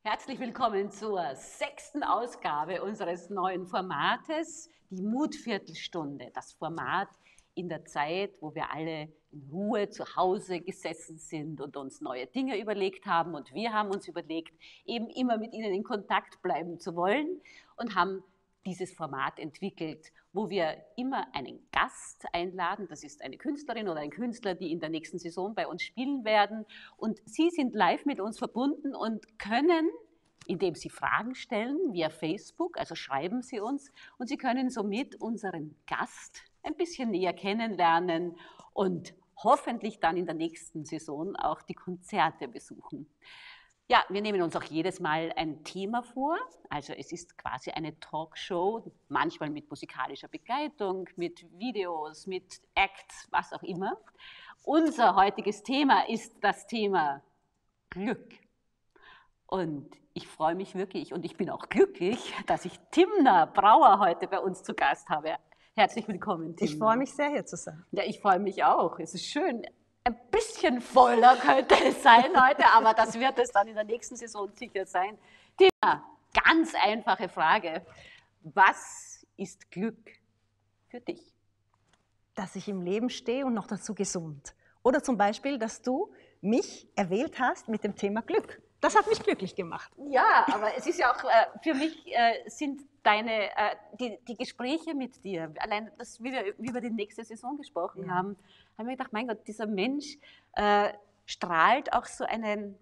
Herzlich willkommen zur 6. Ausgabe unseres neuen Formates, die Mutviertelstunde. Das Format in der Zeit, wo wir alle in Ruhe zu Hause gesessen sind und uns neue Dinge überlegt haben. Und wir haben uns überlegt, eben immer mit Ihnen in Kontakt bleiben zu wollen und haben dieses Format entwickelt, wo wir immer einen Gast einladen. Das ist eine Künstlerin oder ein Künstler, die in der nächsten Saison bei uns spielen werden. Und Sie sind live mit uns verbunden und können, indem Sie Fragen stellen via Facebook, also schreiben Sie uns, und Sie können somit unseren Gast ein bisschen näher kennenlernen und hoffentlich dann in der nächsten Saison auch die Konzerte besuchen. Ja, wir nehmen uns auch jedes Mal ein Thema vor. Also es ist quasi eine Talkshow, manchmal mit musikalischer Begleitung, mit Videos, mit Acts, was auch immer. Unser heutiges Thema ist das Thema Glück. Und ich freue mich wirklich und ich bin auch glücklich, dass ich Timna Brauer heute bei uns zu Gast habe. Herzlich willkommen, Timna. Ich freue mich sehr, hier zu sein. Ja, ich freue mich auch. Es ist schön. Ein bisschen voller könnte es sein heute, aber das wird es dann in der nächsten Saison sicher sein. Timna, ganz einfache Frage. Was ist Glück für dich? Dass ich im Leben stehe und noch dazu gesund. Oder zum Beispiel, dass du mich erwählt hast mit dem Thema Glück. Das hat mich glücklich gemacht. Ja, aber es ist ja auch, für mich sind die Gespräche mit dir, allein, dass wir über die nächste Saison gesprochen haben, haben wir gedacht, mein Gott, dieser Mensch strahlt auch so eine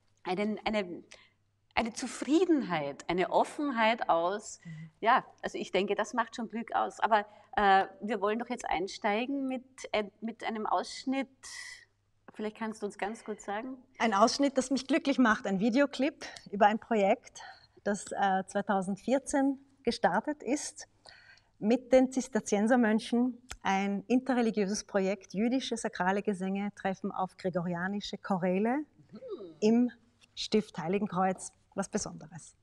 Zufriedenheit, eine Offenheit aus. Ja, also ich denke, das macht schon Glück aus. Aber wir wollen doch jetzt einsteigen mit einem Ausschnitt. Vielleicht kannst du uns ganz kurz sagen. Ein Ausschnitt, das mich glücklich macht, ein Videoclip über ein Projekt, das 2014 gestartet ist, mit den Zisterziensermönchen, ein interreligiöses Projekt, jüdische sakrale Gesänge treffen auf gregorianische Choräle im Stift Heiligenkreuz, was Besonderes.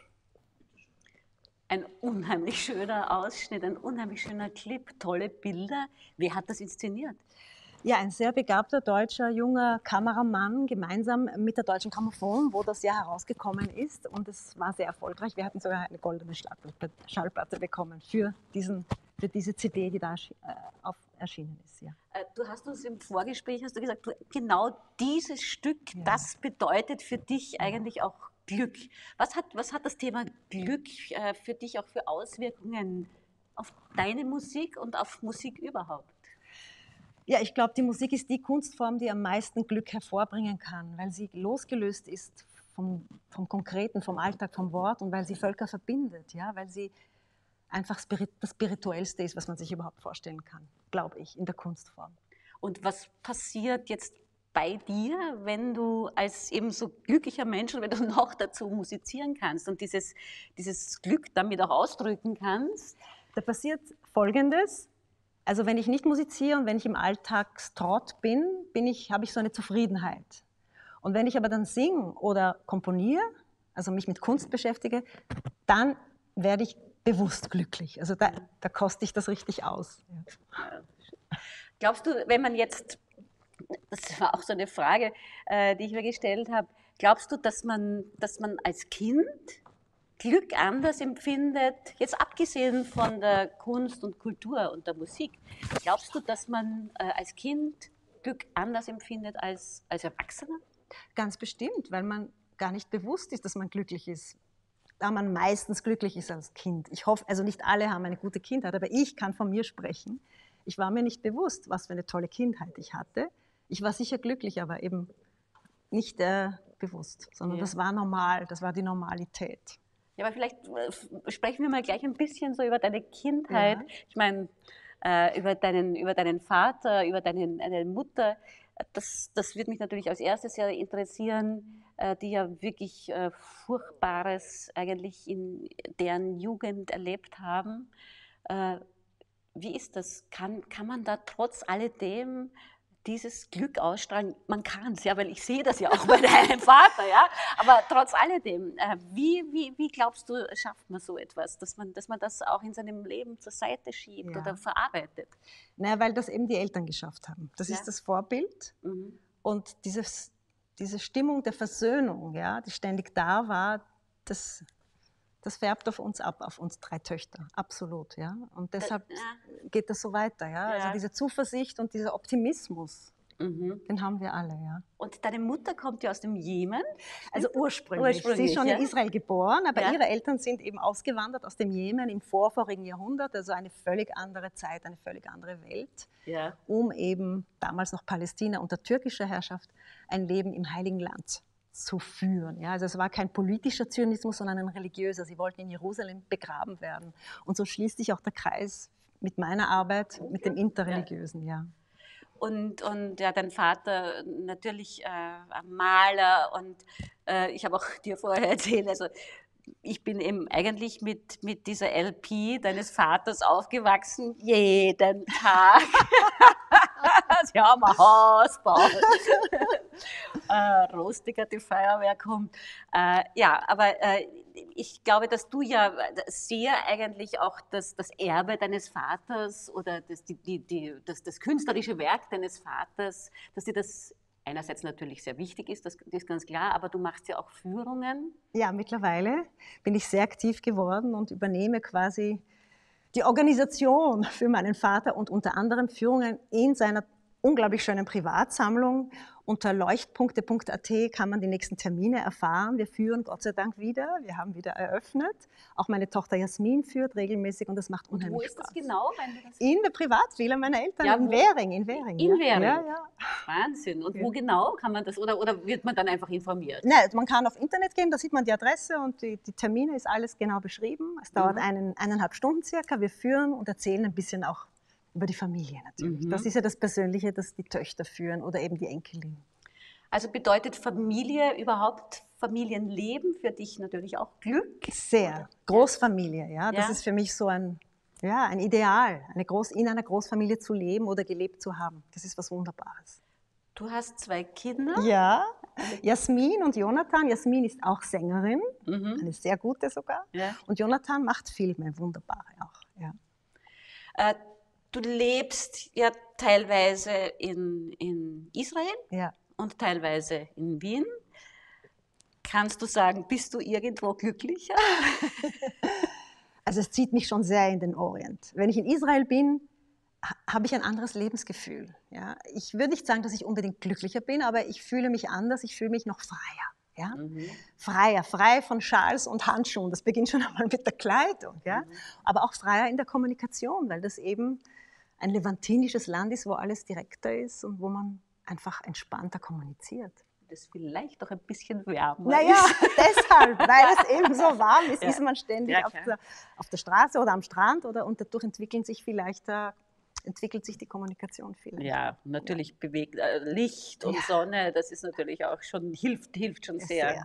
Ein unheimlich schöner Ausschnitt, ein unheimlich schöner Clip, tolle Bilder. Wer hat das inszeniert? Ja, ein sehr begabter deutscher junger Kameramann, gemeinsam mit der Deutschen Grammophon, wo das Jahr herausgekommen ist. Und es war sehr erfolgreich. Wir hatten sogar eine goldene Schallplatte bekommen für diese CD, die da erschienen ist. Ja. Du hast uns im Vorgespräch gesagt, genau dieses Stück, das bedeutet für dich eigentlich auch Glück. Was hat das Thema Glück für dich auch für Auswirkungen auf deine Musik und auf Musik überhaupt? Ja, ich glaube, die Musik ist die Kunstform, die am meisten Glück hervorbringen kann, weil sie losgelöst ist vom Konkreten, vom Alltag, vom Wort und weil sie Völker verbindet, ja, weil sie einfach das Spirituellste ist, was man sich überhaupt vorstellen kann, glaube ich, in der Kunstform. Und was passiert jetzt bei dir, wenn du als eben so glücklicher Mensch, wenn du noch dazu musizieren kannst und dieses Glück damit auch ausdrücken kannst? Da passiert Folgendes. Also wenn ich nicht musiziere und wenn ich im Alltagstrott bin, habe ich so eine Zufriedenheit. Und wenn ich aber dann singe oder komponiere, also mich mit Kunst beschäftige, dann werde ich bewusst glücklich. Also da koste ich das richtig aus. Ja. Glaubst du, wenn man jetzt, das war auch so eine Frage, die ich mir gestellt habe, glaubst du, dass man als Kind Glück anders empfindet, jetzt abgesehen von der Kunst und Kultur und der Musik, glaubst du, dass man als Kind Glück anders empfindet als Erwachsener? Ganz bestimmt, weil man gar nicht bewusst ist, dass man glücklich ist. Da man meistens glücklich ist als Kind. Ich hoffe, also nicht alle haben eine gute Kindheit, aber ich kann von mir sprechen. Ich war mir nicht bewusst, was für eine tolle Kindheit ich hatte. Ich war sicher glücklich, aber eben nicht bewusst, sondern das war normal, das war die Normalität. Ja, aber vielleicht sprechen wir mal gleich ein bisschen so über deine Kindheit. Ja. Ich meine, über deinen Vater, über deine Mutter. Das wird mich natürlich als erstes sehr interessieren, die ja wirklich Furchtbares eigentlich in deren Jugend erlebt haben. Wie ist das? Kann man da trotz alledem dieses Glück ausstrahlen? Man kann es ja, weil ich sehe das ja auch bei deinem Vater, ja. Aber trotz alledem, wie glaubst du, schafft man so etwas, dass man das auch in seinem Leben zur Seite schiebt oder verarbeitet? Naja, weil das eben die Eltern geschafft haben. Das ist das Vorbild. Und diese Stimmung der Versöhnung, ja, die ständig da war, das färbt auf uns ab, auf uns 3 Töchter, absolut. Ja. Und deshalb geht das so weiter. Ja. Also diese Zuversicht und dieser Optimismus, den haben wir alle. Ja. Und deine Mutter kommt ja aus dem Jemen? Also ursprünglich. Sie ist schon in Israel geboren, aber ihre Eltern sind eben ausgewandert aus dem Jemen im vorvorigen Jahrhundert, also eine völlig andere Zeit, eine völlig andere Welt, um eben damals noch Palästina unter türkischer Herrschaft ein Leben im Heiligen Land zu führen. Ja, also es war kein politischer Zionismus, sondern ein religiöser. Sie wollten in Jerusalem begraben werden. Und so schließt sich auch der Kreis mit meiner Arbeit, mit dem Interreligiösen. Ja. Und ja, dein Vater natürlich Maler und ich habe auch dir vorher erzählt, also ich bin eben eigentlich mit dieser LP deines Vaters aufgewachsen, jeden Tag. Sie haben ein Haus gebaut. Rostiger, die Feuerwehr kommt. Ja, aber ich glaube, dass du ja sehr eigentlich auch das Erbe deines Vaters oder das künstlerische Werk deines Vaters, dass dir das einerseits natürlich sehr wichtig ist, das ist ganz klar, aber du machst ja auch Führungen. Ja, mittlerweile bin ich sehr aktiv geworden und übernehme quasi die Organisation für meinen Vater und unter anderem Führungen in seiner unglaublich schönen Privatsammlung. Unter leuchtpunkte.at kann man die nächsten Termine erfahren. Wir führen Gott sei Dank wieder. Wir haben wieder eröffnet. Auch meine Tochter Jasmin führt regelmäßig und das macht unheimlich Spaß. Wo ist das genau? Wenn du das in der Privatvilla meiner Eltern, ja, in Währing. In Währing. Ja. Wahnsinn. Und wo genau kann man das, oder wird man dann einfach informiert? Nein, man kann auf Internet gehen, da sieht man die Adresse und die Termine, ist alles genau beschrieben. Es dauert 1,5 Stunden circa. Wir führen und erzählen ein bisschen auch über die Familie natürlich. Das ist ja das Persönliche, das die Töchter führen oder eben die Enkelin. Also bedeutet Familie überhaupt, Familienleben für dich natürlich auch Glück? Sehr. Großfamilie, ja. Das ist für mich so ein Ideal, in einer Großfamilie zu leben oder gelebt zu haben. Das ist was Wunderbares. Du hast 2 Kinder? Ja, Jasmin und Jonathan. Jasmin ist auch Sängerin, eine sehr gute sogar. Ja. Und Jonathan macht Filme, wunderbare auch. Ja. Du lebst ja teilweise in Israel und teilweise in Wien. Kannst du sagen, bist du irgendwo glücklicher? Also es zieht mich schon sehr in den Orient. Wenn ich in Israel bin, habe ich ein anderes Lebensgefühl. Ja? Ich würde nicht sagen, dass ich unbedingt glücklicher bin, aber ich fühle mich anders, ich fühle mich noch freier. Ja? Freier, frei von Schals und Handschuhen. Das beginnt schon einmal mit der Kleidung. Ja? Aber auch freier in der Kommunikation, weil das eben ein levantinisches Land ist, wo alles direkter ist und wo man einfach entspannter kommuniziert. Das vielleicht auch ein bisschen wärmer naja, ist. Deshalb, weil es eben so warm ist, ist man ständig auf der Straße oder am Strand und dadurch entwickelt sich die Kommunikation vielleicht. Ja, natürlich bewegt Licht und Sonne, das ist natürlich auch schon, hilft schon sehr.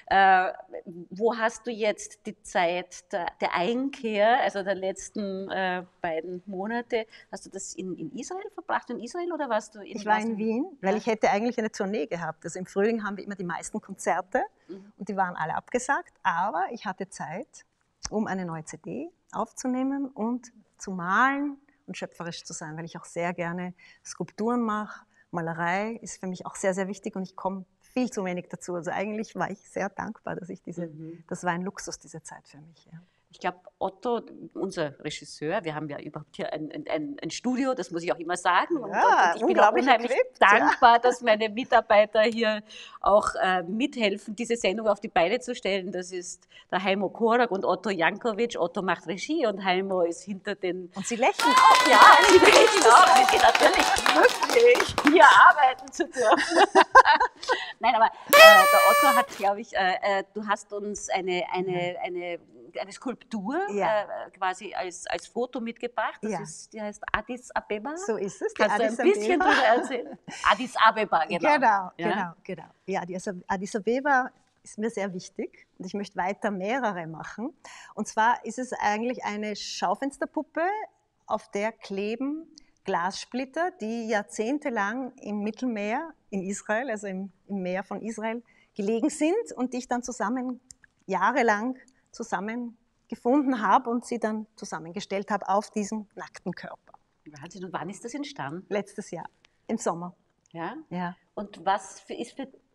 Wo hast du jetzt die Zeit der Einkehr, also der letzten beiden Monate, hast du das in Israel verbracht, in Israel oder warst du in Ich war in Wien, weil ich hätte eigentlich eine Tournee gehabt. Also im Frühling haben wir immer die meisten Konzerte und die waren alle abgesagt, aber ich hatte Zeit, um eine neue CD aufzunehmen und zu malen und schöpferisch zu sein, weil ich auch sehr gerne Skulpturen mache. Malerei ist für mich auch sehr, sehr wichtig und ich komme viel zu wenig dazu. Also eigentlich war ich sehr dankbar, dass ich das war ein Luxus, diese Zeit für mich. Ja. Ich glaube, Otto, unser Regisseur, wir haben ja überhaupt hier ein Studio, das muss ich auch immer sagen. Und ich bin auch unheimlich dankbar, dass meine Mitarbeiter hier auch mithelfen, diese Sendung auf die Beine zu stellen. Das ist der Heimo Korak und Otto Jankovic. Otto macht Regie und Heimo ist hinter den... Und Sie lächeln auch. Ja, Sie lächeln auch. Es ist natürlich glücklich, hier arbeiten zu dürfen. Nein, aber der Otto hat, glaube ich, du hast uns eine Skulptur quasi als Foto mitgebracht. Die heißt Addis Abeba. So ist es. Kannst du ein bisschen darüber erzählen? Addis Abeba, genau. Genau. Ja, die Addis Abeba ist mir sehr wichtig und ich möchte weiter mehrere machen. Und zwar ist es eigentlich eine Schaufensterpuppe, auf der kleben Glassplitter, die jahrzehntelang im Mittelmeer in Israel, also im Meer von Israel, gelegen sind und die ich dann jahrelang zusammengefunden habe und sie dann zusammengestellt habe auf diesen nackten Körper. Wahnsinn. Und wann ist das entstanden? Letztes Jahr, im Sommer. Ja? Ja. Und was ist für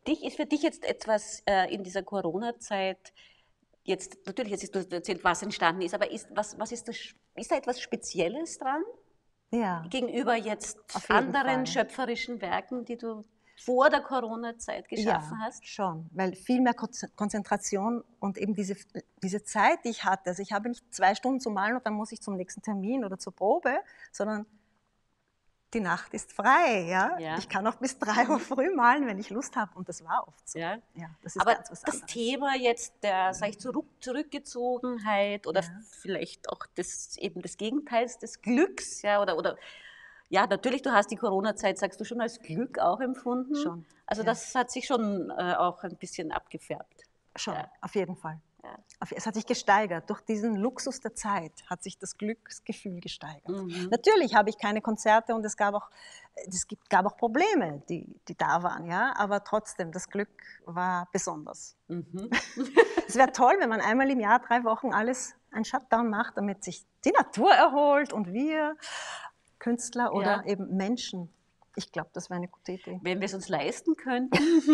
Ist für dich jetzt etwas in dieser Corona-Zeit, jetzt natürlich, jetzt hast du erzählt, was entstanden ist, aber ist da etwas Spezielles dran? Ja. Gegenüber jetzt Auf jeden anderen Fall. schöpferischen Werken, die du vor der Corona-Zeit geschaffen hast? Schon, weil viel mehr Konzentration und eben diese Zeit, die ich hatte. Also ich habe nicht 2 Stunden zu malen und dann muss ich zum nächsten Termin oder zur Probe, sondern die Nacht ist frei. Ja? Ja. Ich kann auch bis 3 Uhr früh malen, wenn ich Lust habe, und das war oft so. Ja. Ja, das ist Aber ganz was das anderes. Thema jetzt der, sag ich, Zurückgezogenheit oder Ja. vielleicht auch eben des Gegenteils des Glücks, ja, oder ja, natürlich, du hast die Corona-Zeit, sagst du, schon als Glück auch empfunden. Schon, Also ja. das hat sich schon auch ein bisschen abgefärbt. Schon, Ja. auf jeden Fall. Ja. Es hat sich gesteigert. Durch diesen Luxus der Zeit hat sich das Glücksgefühl gesteigert. Mhm. Natürlich habe ich keine Konzerte und es gab auch Probleme, die da waren. Ja? Aber trotzdem, das Glück war besonders. Mhm. Es wäre toll, wenn man einmal im Jahr 3 Wochen alles einen Shutdown macht, damit sich die Natur erholt und wir Künstler oder Ja. eben Menschen. Ich glaube, das wäre eine gute Idee. Wenn wir es uns leisten könnten,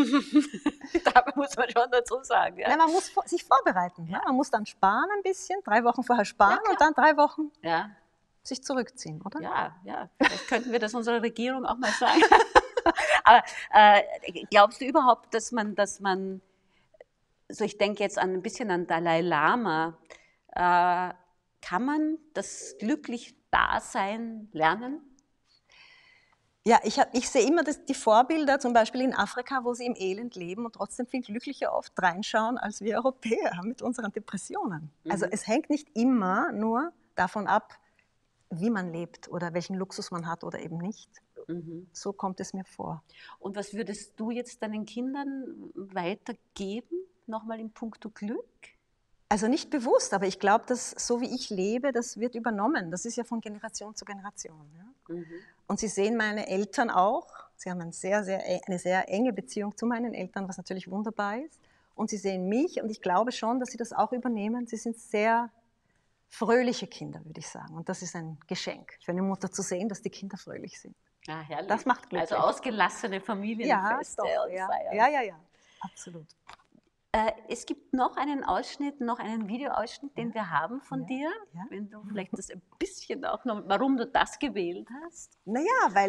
da muss man schon dazu sagen. Ja. Ja, man muss sich vorbereiten. Ja? Man muss dann sparen ein bisschen, 3 Wochen vorher sparen Ja, und dann 3 Wochen Ja. sich zurückziehen, oder? Ja, vielleicht könnten wir das unserer Regierung auch mal sagen. Aber glaubst du überhaupt, dass man, so ich denke jetzt ein bisschen an Dalai Lama, kann man das glücklich Dasein lernen? Ja, ich sehe immer die Vorbilder, zum Beispiel in Afrika, wo sie im Elend leben und trotzdem viel glücklicher oft reinschauen als wir Europäer mit unseren Depressionen. Also es hängt nicht immer nur davon ab, wie man lebt oder welchen Luxus man hat oder eben nicht. So kommt es mir vor. Und was würdest du jetzt deinen Kindern weitergeben, nochmal in puncto Glück? Also nicht bewusst, aber ich glaube, dass so wie ich lebe, das wird übernommen. Das ist ja von Generation zu Generation. Ja? Und Sie sehen meine Eltern auch. Sie haben eine sehr enge Beziehung zu meinen Eltern, was natürlich wunderbar ist. Und Sie sehen mich und ich glaube schon, dass Sie das auch übernehmen. Sie sind sehr fröhliche Kinder, würde ich sagen. Und das ist ein Geschenk für eine Mutter zu sehen, dass die Kinder fröhlich sind. Ja, herrlich. Das macht glücklich. Also ausgelassene Familienfeste doch, und ja. Feiern. Ja, absolut. Es gibt noch einen Ausschnitt, noch einen Videoausschnitt, den wir haben von dir. Ja. Wenn du vielleicht das ein bisschen auch noch, warum du das gewählt hast. Naja, weil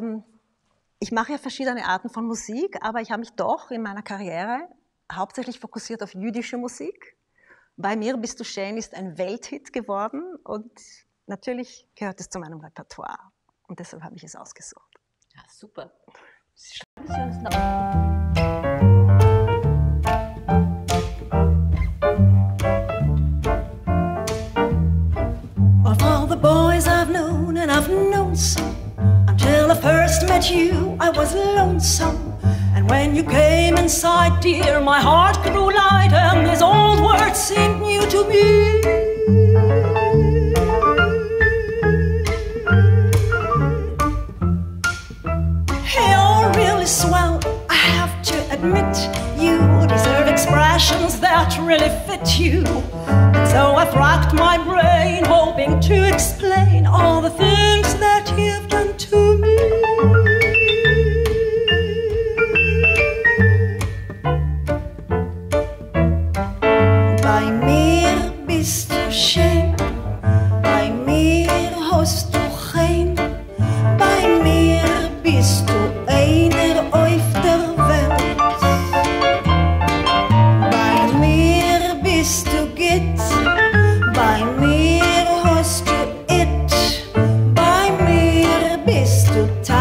ich mache ja verschiedene Arten von Musik, aber ich habe mich doch in meiner Karriere hauptsächlich fokussiert auf jüdische Musik. Bei mir bist du schön ist ein Welthit geworden und natürlich gehört es zu meinem Repertoire. Und deshalb habe ich es ausgesucht. Ja, super. Schreiben Sie uns noch. Of all the boys I've known, and I've known some, until I first met you, I was lonesome. And when you came inside, dear, my heart grew light, and these old words seemed new to me. You're really swell, I have to admit. You deserve expressions that really fit you. And so I've racked my brain, hoping to explain all the things that you've done to me. Bei mir bist du schön, bei mir hast du rein, bei mir bist du einer auf der Welt. Bei mir bist du gut, bei mir hast du it, bei mir bist du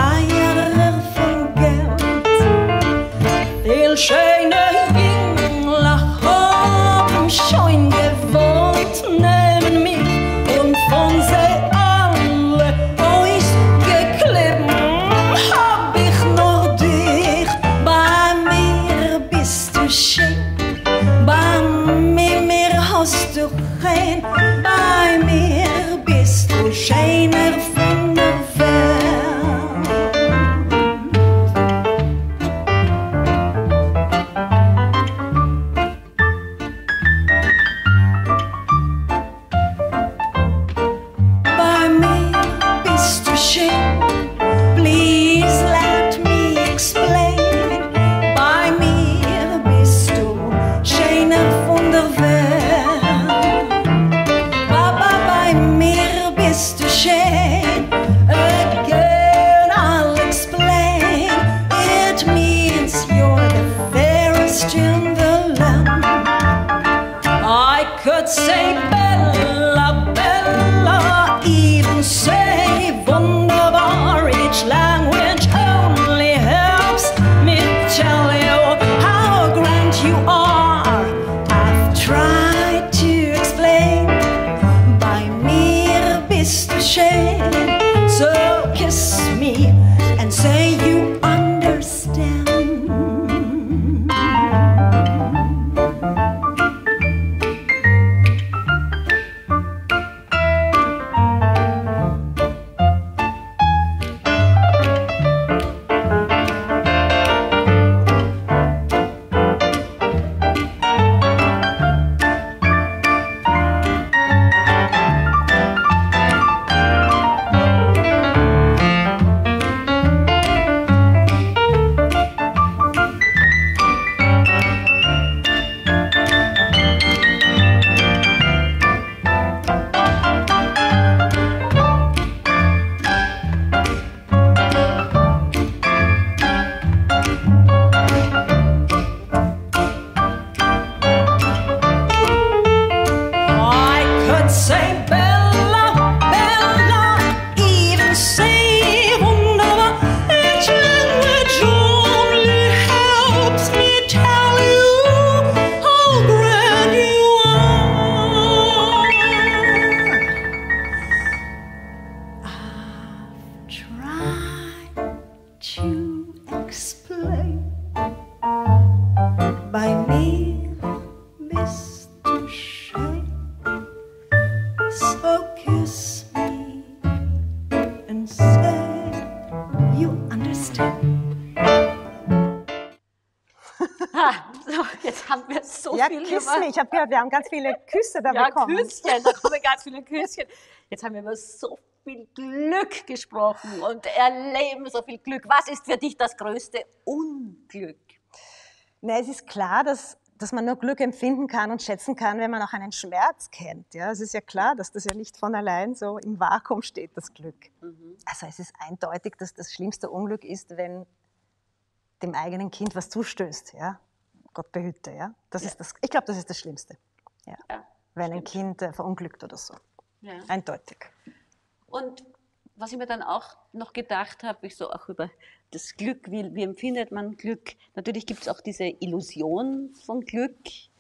So, jetzt haben wir so Ja, viel küss mich. Ich habe gehört, wir haben ganz viele Küsse da ja, bekommen. Küsschen, da kommen ganz viele Küsschen. Jetzt haben wir über so viel Glück gesprochen und erleben so viel Glück. Was ist für dich das größte Unglück? Na, es ist klar, dass man nur Glück empfinden kann und schätzen kann, wenn man auch einen Schmerz kennt. Ja, es ist ja klar, dass das ja nicht von allein so im Vakuum steht, das Glück. Also es ist eindeutig, dass das schlimmste Unglück ist, wenn dem eigenen Kind was zustößt. Ja? Gott behüte. Ja? Ich glaube, das ist das Schlimmste. Ja. Ja, wenn ein Kind verunglückt oder so. Ja. Eindeutig. Und was ich mir dann auch noch gedacht habe, ich so auch über das Glück, wie empfindet man Glück? Natürlich gibt es auch diese Illusion von Glück.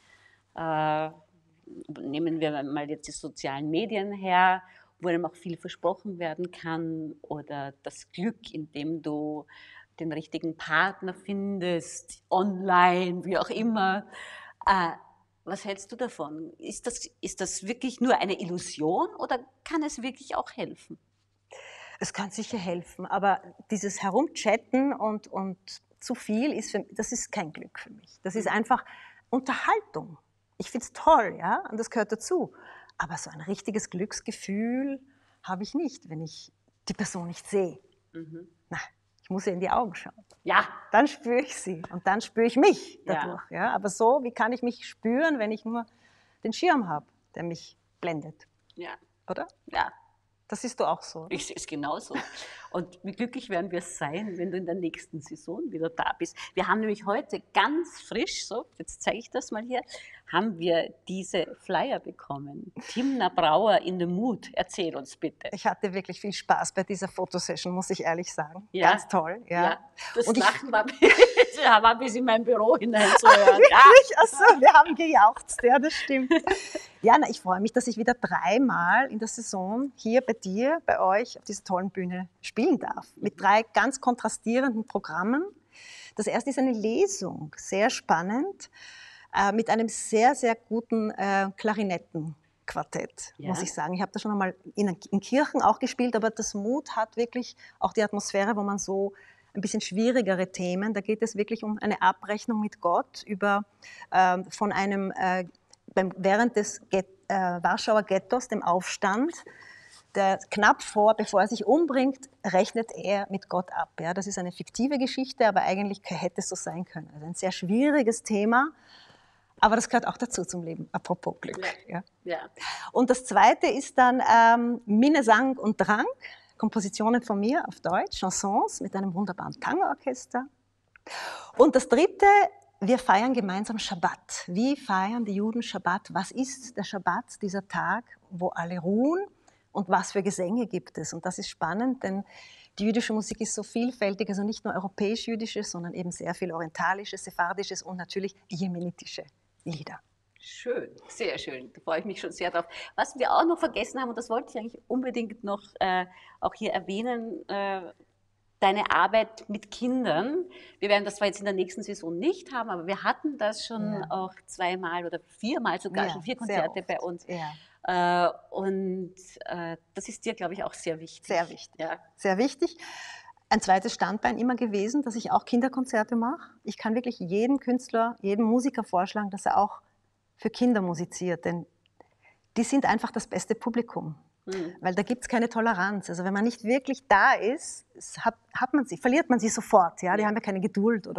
Nehmen wir mal jetzt die sozialen Medien her, wo einem auch viel versprochen werden kann. Oder das Glück, indem du den richtigen Partner findest, online, wie auch immer. Was hältst du davon? Ist das wirklich nur eine Illusion oder kann es wirklich auch helfen? Es kann sicher helfen, aber dieses Herumchatten und zu viel, das ist kein Glück für mich. Das ist einfach Unterhaltung. Ich finde es toll, ja, und das gehört dazu. Aber so ein richtiges Glücksgefühl habe ich nicht, wenn ich die Person nicht sehe. Na, ich muss ihr in die Augen schauen. Ja. Dann spüre ich sie und dann spüre ich mich dadurch. Ja. Aber so, wie kann ich mich spüren, wenn ich nur den Schirm habe, der mich blendet? Ja. Oder? Ja. Das siehst du auch so. Ich sehe es genauso. Und wie glücklich werden wir sein, wenn du in der nächsten Saison wieder da bist. Wir haben nämlich heute ganz frisch, so, jetzt zeige ich das mal hier, haben wir diese Flyer bekommen. Timna Brauer in the Mood. Erzähl uns bitte. Ich hatte wirklich viel Spaß bei dieser Fotosession, muss ich ehrlich sagen. Ja. Ganz toll. Ja. Das Und Lachen war bis in mein Büro hinein zu hören. Wirklich? Ach so, wir haben gejauchzt, ja, das stimmt. Ja, na, ich freue mich, dass ich wieder 3-mal in der Saison hier bei dir, bei euch auf dieser tollen Bühne spielen darf. Mit 3 ganz kontrastierenden Programmen. Das erste ist eine Lesung, sehr spannend, mit einem sehr, sehr guten Klarinettenquartett, muss ich sagen. Ich habe da schon einmal in Kirchen auch gespielt, aber das Mut hat wirklich auch die Atmosphäre, wo man so ein bisschen schwierigere Themen, da geht es wirklich um eine Abrechnung mit Gott von einem, während des Warschauer Ghettos, dem Aufstand, der knapp bevor er sich umbringt, rechnet er mit Gott ab. Ja, das ist eine fiktive Geschichte, aber eigentlich hätte es so sein können. Also ein sehr schwieriges Thema, aber das gehört auch dazu zum Leben, apropos Glück. Ja. Ja. Und das zweite ist dann Minnesang und Drang, Kompositionen von mir auf Deutsch, Chansons mit einem wunderbaren Tango-Orchester. Und das dritte, wir feiern gemeinsam Schabbat. Wie feiern die Juden Schabbat? Was ist der Schabbat, dieser Tag, wo alle ruhen? Und was für Gesänge gibt es? Und das ist spannend, denn die jüdische Musik ist so vielfältig, also nicht nur europäisch-jüdisches, sondern eben sehr viel orientalisches, sephardisches und natürlich jemenitische Lieder. Schön, sehr schön. Da freue ich mich schon sehr drauf. Was wir auch noch vergessen haben, und das wollte ich eigentlich unbedingt noch auch hier erwähnen, deine Arbeit mit Kindern. Wir werden das zwar jetzt in der nächsten Saison nicht haben, aber wir hatten das schon auch 2-mal oder 4-mal sogar, schon 4 Konzerte bei uns. Ja. Und das ist dir, glaube ich, auch sehr wichtig. Sehr wichtig. Ja. Sehr wichtig. Ein zweites Standbein immer gewesen, dass ich auch Kinderkonzerte mache. Ich kann wirklich jedem Künstler, jedem Musiker vorschlagen, dass er auch für Kinder musiziert, denn die sind einfach das beste Publikum, weil da gibt es keine Toleranz. Also wenn man nicht wirklich da ist, verliert man sie sofort. Ja? Die haben ja keine Geduld oder